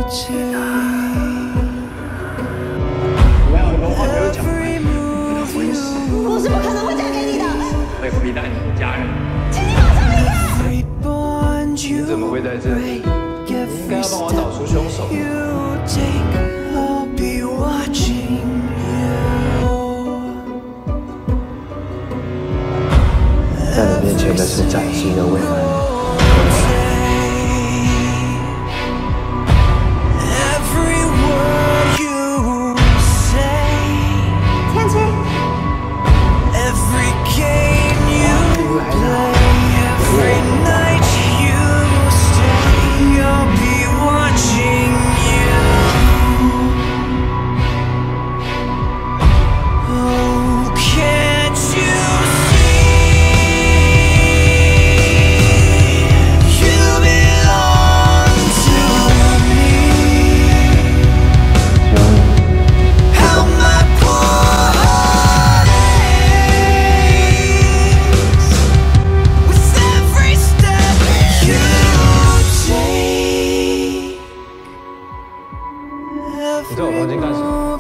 我有很多话没有讲完，我也是。 我是不可能会嫁给你的。 会亏待你的家人。 请你马上离开！ 你怎么会在这里？你应该要帮我找出凶手。在你面前的是崭新的未来。 你在我房间干什么？